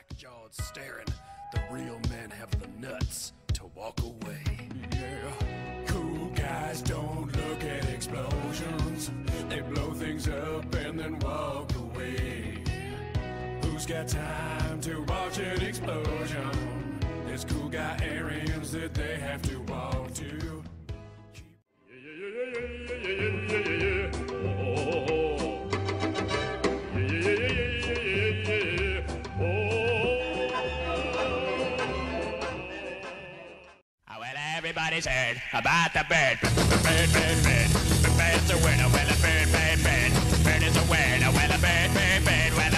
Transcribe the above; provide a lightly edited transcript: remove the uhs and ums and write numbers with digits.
slack-jawed staring. The real men have the nuts to walk away. Yeah. Cool guys don't look at explosions. They blow things up and then walk away. Who's got time to watch an explosion? There's cool guy areas that they have to walk to. Everybody's heard about the bird. Bird. Bird's a winner. Well, a bird. Bird is a winner. Well, a bird. Well,